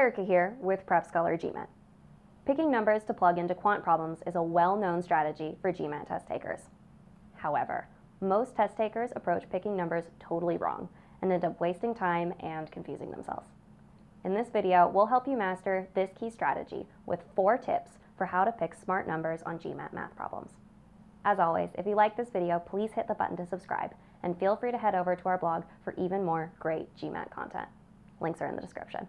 Erika here with PrepScholar GMAT. Picking numbers to plug into quant problems is a well-known strategy for GMAT test takers. However, most test takers approach picking numbers totally wrong and end up wasting time and confusing themselves. In this video, we'll help you master this key strategy with 4 tips for how to pick smart numbers on GMAT math problems. As always, if you like this video, please hit the button to subscribe and feel free to head over to our blog for even more great GMAT content. Links are in the description.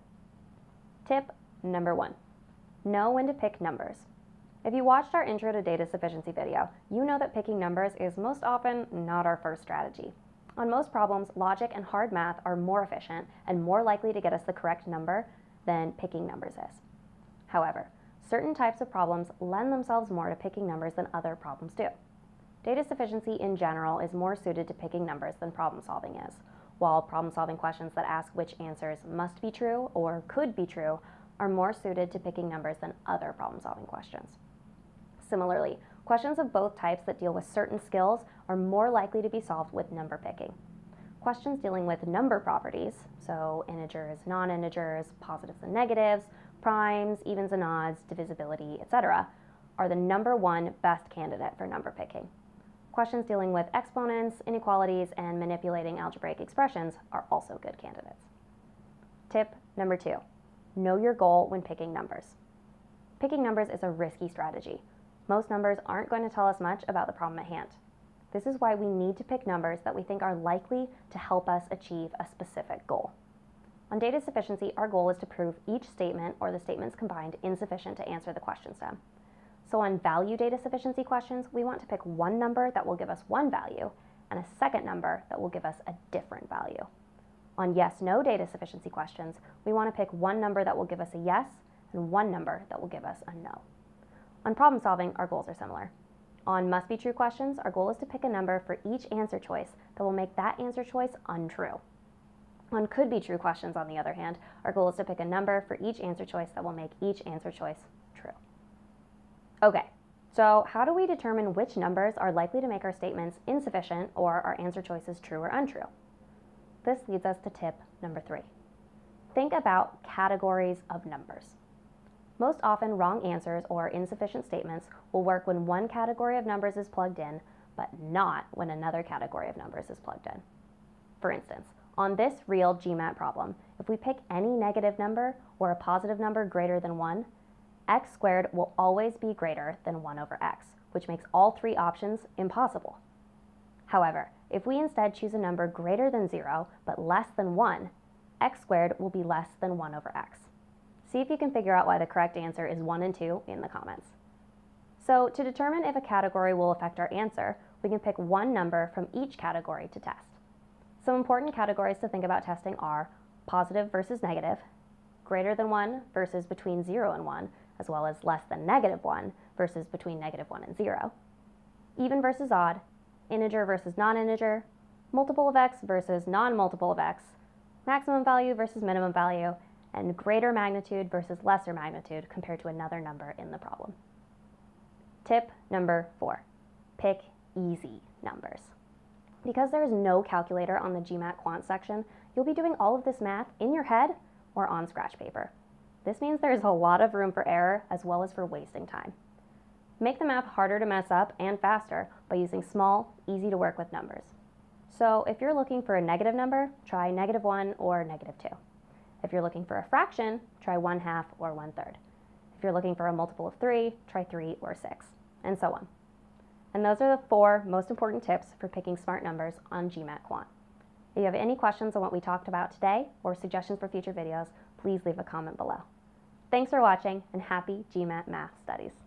Tip number 1. Know when to pick numbers. If you watched our Intro to Data Sufficiency video, you know that picking numbers is most often not our first strategy. On most problems, logic and hard math are more efficient and more likely to get us the correct number than picking numbers is. However, certain types of problems lend themselves more to picking numbers than other problems do. Data sufficiency in general is more suited to picking numbers than problem solving is, while problem-solving questions that ask which answers must be true or could be true are more suited to picking numbers than other problem-solving questions. Similarly, questions of both types that deal with certain skills are more likely to be solved with number picking. Questions dealing with number properties, so integers, non-integers, positives and negatives, primes, evens and odds, divisibility, etc., are the number one best candidate for number picking. Questions dealing with exponents, inequalities, and manipulating algebraic expressions are also good candidates. Tip number 2. Know your goal when picking numbers. Picking numbers is a risky strategy. Most numbers aren't going to tell us much about the problem at hand. This is why we need to pick numbers that we think are likely to help us achieve a specific goal. On data sufficiency, our goal is to prove each statement or the statements combined insufficient to answer the question stem. So on value data sufficiency questions, we want to pick one number that will give us one value and a second number that will give us a different value. On yes-no data sufficiency questions, we want to pick one number that will give us a yes and one number that will give us a no. On problem solving, our goals are similar. On must-be-true questions, our goal is to pick a number for each answer choice that will make that answer choice untrue. On could-be-true questions, on the other hand, our goal is to pick a number for each answer choice that will make each answer choice true. Okay, so how do we determine which numbers are likely to make our statements insufficient or our answer choices true or untrue? This leads us to tip number 3. Think about categories of numbers. Most often, wrong answers or insufficient statements will work when one category of numbers is plugged in, but not when another category of numbers is plugged in. For instance, on this real GMAT problem, if we pick any negative number or a positive number greater than 1, x squared will always be greater than 1 over x, which makes all 3 options impossible. However, if we instead choose a number greater than 0 but less than 1, x squared will be less than 1 over x. See if you can figure out why the correct answer is 1 and 2 in the comments. So to determine if a category will affect our answer, we can pick one number from each category to test. Some important categories to think about testing are positive versus negative, greater than 1 versus between 0 and 1, as well as less than negative 1 versus between negative 1 and 0, even versus odd, integer versus non-integer, multiple of x versus non-multiple of x, maximum value versus minimum value, and greater magnitude versus lesser magnitude compared to another number in the problem. Tip number 4. Pick easy numbers. Because there is no calculator on the GMAT quant section, you'll be doing all of this math in your head or on scratch paper. This means there is a lot of room for error as well as for wasting time. Make the math harder to mess up and faster by using small, easy to work with numbers. So if you're looking for a negative number, try -1 or -2. If you're looking for a fraction, try 1/2 or 1/3. If you're looking for a multiple of 3, try 3 or 6, and so on. And those are the 4 most important tips for picking smart numbers on GMAT Quant. If you have any questions on what we talked about today or suggestions for future videos, please leave a comment below. Thanks for watching and happy GMAT Math studies.